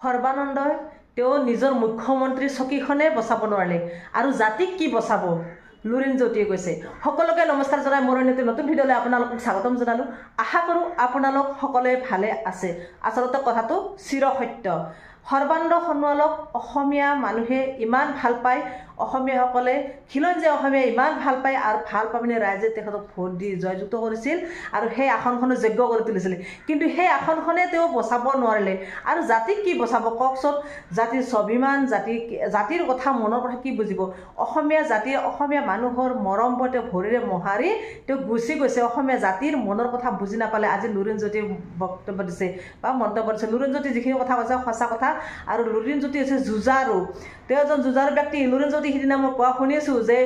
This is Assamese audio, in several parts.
সৰ্বানন্দই তেওঁ নিজৰ মুখ্যমন্ত্ৰী চকীখনে বচাব নোৱাৰিলে আৰু জাতিক কি বচাব লুৰিণজ্যোতিয়ে কৈছে। সকলোকে নমস্কাৰ জনাই মোৰ নতুন ভিডিঅ'লৈ আপোনালোকক স্বাগতম জনালোঁ। আশা কৰোঁ আপোনালোক সকলোৱে ভালে আছে। আচলতে কথাটো চিৰসত্য। সৰ্বানন্দ সোণোৱালক অসমীয়া মানুহে ইমান ভাল পায়, অসমীয়াসকলে খিলঞ্জীয়া অসমীয়া ইমান ভাল পায় আৰু ভাল পাই পিনে ৰাইজে তেখেতক ভোট দি জয়যুক্ত কৰিছিল আৰু সেই আসনখনো যোগ্য কৰি তুলিছিল। কিন্তু সেই আসনখনে তেওঁ বচাব নোৱাৰিলে আৰু জাতিক কি বচাব কওকচোন। জাতিৰ স্বাভিমান, জাতিৰ কথা মনৰ কথা কি বুজিব। অসমীয়া জাতিৰ অসমীয়া মানুহৰ মৰমবোৰ তেওঁ ভৰিৰে মোহাৰি তেওঁ গুচি গৈছে। অসমীয়া জাতিৰ মনৰ কথা বুজি নাপালে। আজি লুৰিণজ্যোতিয়ে বক্তব্য দিছে বা মন্তব্য দিছে। লুৰিণজ্যোতি যিখিনি কথা কৈছে সঁচা কথা। আৰু লুৰিণজ্যোতি হৈছে যুঁজাৰু, তেওঁ এজন যুঁজাৰু ব্যক্তি। লুৰিণজ্যোতি সিদিনা মই কোৱা শুনিছোঁ যে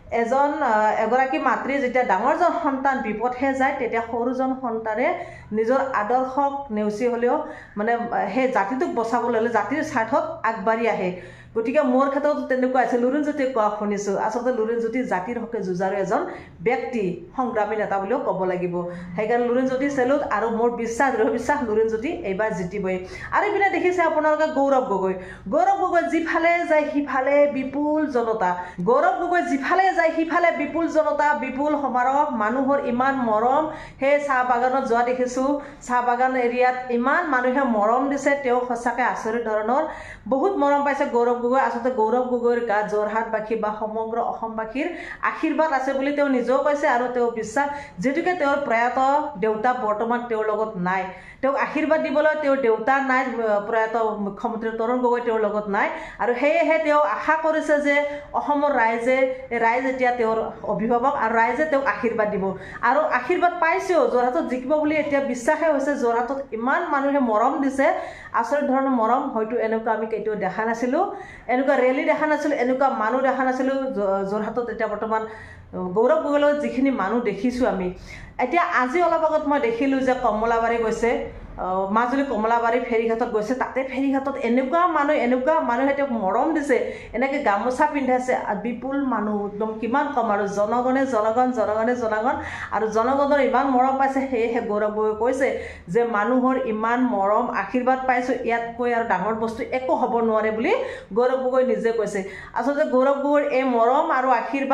এগৰাকী মাতৃ যেতিয়া ডাঙৰজন সন্তান বিপথে যায় তেতিয়া সৰুজন সন্তানে নিজৰ আদৰ্শক নেওচি হ'লেও মানে সেই জাতিটোক বচাবলৈ হ'লে জাতিৰ স্বাৰ্থত আগবাঢ়ি আহে। গতিকে মোৰ ক্ষেত্ৰতো তেনেকুৱা আছে। লুৰিণজ্যোতিয়ে কোৱা শুনিছোঁ। আচলতে লুৰিণজ্যোতি জাতিৰ হকে যুঁজাৰু এজন ব্যক্তি, সংগ্ৰামী নেতা বুলিও ক'ব লাগিব। সেইকাৰণে লুৰিণজ্যোতি চেলুট আৰু মোৰ বিশ্বাস, দৃঢ় বিশ্বাস লুৰিণজ্যোতি এইবাৰ জিতিবই। আৰু এইপিনে দেখিছে আপোনালোকে গৌৰৱ গগৈ যিফালে যায় সিফালে বিপুল জনতা। গৌৰৱ গগৈ যিফালে যায় সিফালে বিপুল জনতা, বিপুল সমাৰোহ, মানুহৰ ইমান মৰম। সেই চাহ বাগানত যোৱা দেখিছোঁ, চাহ বাগান এৰিয়াত ইমান মানুহে মৰম দিছে। তেওঁ সঁচাকৈ আচৰিত ধৰণৰ বহুত মৰম পাইছে গৌৰৱ গগৈ। আচলতে গৌৰৱ গগৈৰ গাত যোৰহাটবাসী বা সমগ্ৰ অসমবাসীৰ আশীৰ্বাদ আছে বুলি তেওঁ নিজেও কৈছে আৰু তেওঁ বিশ্বাস। যিহেতুকে তেওঁৰ প্ৰয়াত দেউতা বৰ্তমান তেওঁৰ লগত নাই, তেওঁক আশীৰ্বাদ দিবলৈ তেওঁৰ দেউতা নাই, প্ৰয়াত মুখ্যমন্ত্ৰী তৰুণ গগৈ তেওঁৰ লগত নাই। আৰু সেয়েহে তেওঁ আশা কৰিছে যে অসমৰ ৰাইজ এতিয়া তেওঁৰ অভিভাৱক আৰু ৰাইজে তেওঁক আশীৰ্বাদ দিব আৰু আশীৰ্বাদ পাইছেও। যোৰহাটত জিকিব বুলি এতিয়া বিশ্বাসে হৈছে। যোৰহাটত ইমান মানুহে মৰম দিছে, আচৰিত ধৰণৰ মৰম। হয়তো এনেকুৱা আমি কেতিয়াও দেখা নাছিলোঁ, এনেকুৱা ৰেলী দেখা নাছিলোঁ, এনেকুৱা মানুহ দেখা নাছিলোঁ যোৰহাটত। এতিয়া বৰ্তমান গৌৰৱ গগৈৰ লগত যিখিনি মানুহ দেখিছোঁ আমি এতিয়া, আজি অলপ আগত মই দেখিলোঁ যে কমলাবাৰী গৈছে, মাজুলী কমলাবাৰী ফেৰীঘাটত গৈছে। তাতে ফেৰীঘাটত এনেকুৱা মানুহে তেওঁক মৰম দিছে, এনেকৈ গামোচা পিন্ধাইছে। বিপুল মানুহ, একদম কিমান কম আৰু জনগণে জনগণ আৰু জনগণৰ ইমান মৰম পাইছে। সেয়েহে গৌৰৱ গগৈ কৈছে যে মানুহৰ ইমান মৰম আশীৰ্বাদ পাইছোঁ, ইয়াতকৈ আৰু ডাঙৰ বস্তু একো হ'ব নোৱাৰে বুলি গৌৰৱ গগৈ নিজে কৈছে। আচলতে গৌৰৱ গগৈৰ এই মৰম আৰু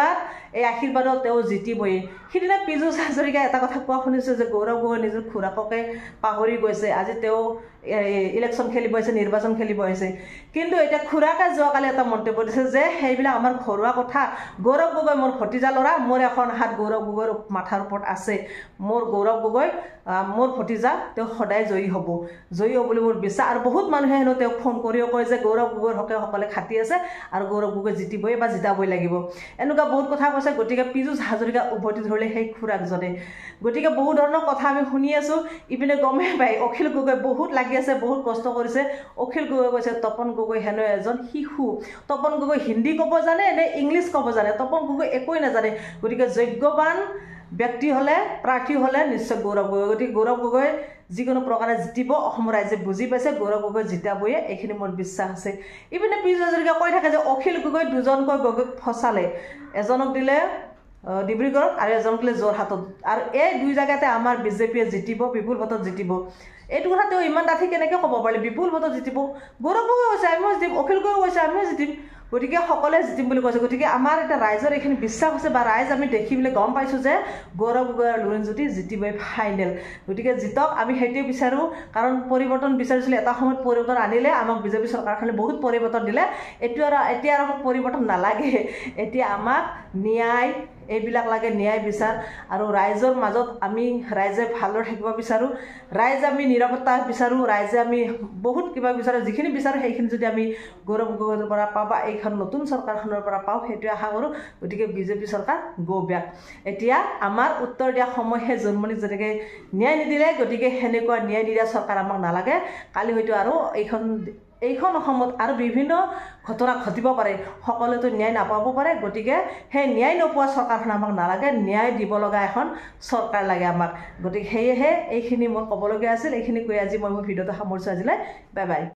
এই আশীৰ্বাদত তেওঁ জিতিবই। সিদিনা পীযুষ হাজৰিকাই এটা কথা কোৱা শুনিছোঁ যে গৌৰৱ গগৈ নিজৰ খুৰাককে পাহৰি গৈছে। আজি তেওঁ ইলেকশ্যন খেলিব আহিছে, নিৰ্বাচন খেলিব আহিছে। কিন্তু এতিয়া খুৰাকে যোৱাকালি এটা মন্তব্য দিছে যে সেইবিলাক আমাৰ ঘৰুৱা কথা। গৌৰৱ গগৈ মোৰ ভতিজা ল'ৰা, মোৰ এখন হাত গৌৰৱ গগৈৰ মাথাৰ ওপৰত আছে। মোৰ গৌৰৱ গগৈ মোৰ ভতিজা, তেওঁ সদায় জয়ী হ'ব বুলি মোৰ বিশ্বাস। আৰু বহুত মানুহে হেনো তেওঁক ফোন কৰিও কয় যে গৌৰৱ গগৈৰ হকে সকলে খাটি আছে আৰু গৌৰৱ গগৈ জিতিবই বা জিতাবই লাগিব, এনেকুৱা বহুত কথা কৈছে। গতিকে পীযুষ হাজৰিকা উভতি ধৰিলে সেই খুৰাকজনে। গতিকে বহু ধৰণৰ কথা আমি শুনি আছোঁ। ইপিনে গমেই পাই অখিল গগৈ বহুত লাগি আছে, বহুত কষ্ট কৰিছে। অখিল গগৈ কৈছে তপন গগৈ হেনো এজন শিশু। তপন গগৈ হিন্দী ক'ব জানে নে ইংলিছ ক'ব জানে? তপন গগৈ একোৱেই নাজানে। গতিকে যোগ্যৱান ব্যক্তি হ'লে, প্ৰাৰ্থী হ'লে নিশ্চয় গৌৰৱ গগৈ। গতিকে গৌৰৱ গগৈ যিকোনো প্ৰকাৰে জিতিব, অসমৰ ৰাইজে বুজি পাইছে গৌৰৱ গগৈ জিতাবয়ে, এইখিনি মোৰ বিশ্বাস আছে। ইপিনে পীযুষ হাজৰিকাই কৈ থাকে যে অখিল গগৈ দুজনকৈ গগৈক ফচালে, এজনক দিলে ডিব্ৰুগড়ত আৰু এজনক দিলে যোৰহাটত। আৰু এই দুই জেগাতে আমাৰ বিজেপিয়ে জিতিব, বিপুল ভোটত জিতিব। এইটো কথা তেওঁ ইমান ডাঠি কেনেকৈ ক'ব পাৰিলে বিপুল ভোটত জিতিব? গৌৰৱ গগৈ কৈছে আমিও জিতিম, অখিল গগৈ কৈছে আমিও জিতিম। গতিকে সকলোৱে জিতিম বুলি কৈছে। গতিকে আমাৰ এতিয়া ৰাইজৰ এইখিনি বিশ্বাস হৈছে বা ৰাইজ আমি দেখি পেলাই গম পাইছোঁ যে গৌৰৱ গগৈ আৰু লুৰিণজ্যোতি জিতিবই ফাইনেল। গতিকে জিতক, আমি সেইটোৱে বিচাৰোঁ। কাৰণ পৰিৱৰ্তন বিচাৰিছিলোঁ, এটা সময়ত পৰিৱৰ্তন আনিলে, আমাক বিজেপি চৰকাৰখনে বহুত পৰিৱৰ্তন দিলে। এতিয়া আৰু আমাক পৰিৱৰ্তন নালাগে। এতিয়া আমাক ন্যায় এইবিলাক লাগে, ন্যায় বিচাৰ। আৰু ৰাইজৰ মাজত আমি ৰাইজে ভালদৰে থাকিব বিচাৰোঁ, ৰাইজে আমি নিৰাপত্তা বিচাৰোঁ, ৰাইজে আমি বহুত কিবা বিচাৰোঁ। যিখিনি বিচাৰোঁ সেইখিনি যদি আমি গৌৰৱ গগৈৰ পৰা পাওঁ বা এইখন নতুন চৰকাৰখনৰ পৰা পাওঁ, সেইটোৱে আশা কৰোঁ। গতিকে বিজেপি চৰকাৰ গো বেক। এতিয়া আমাৰ উত্তৰ দিয়া সময়হে জন্মনিক যেনেকৈ ন্যায় নিদিলে, গতিকে সেনেকুৱা ন্যায় নিদিয়া চৰকাৰ আমাক নালাগে। কালি হয়তো আৰু এইখন অসমত আৰু বিভিন্ন ঘটনা ঘটিব পাৰে, সকলোৱেতো ন্যায় নাপাব পাৰে। গতিকে সেই ন্যায় নোপোৱা চৰকাৰখন আমাক নালাগে, ন্যায় দিব লগা এখন চৰকাৰ লাগে আমাক। গতিকে সেয়েহে এইখিনি মোৰ ক'বলগীয়া আছিল। এইখিনি কৈ আজি মই মোৰ ভিডিঅ'টো সামৰিছোঁ। আজিলৈ বাই বাই।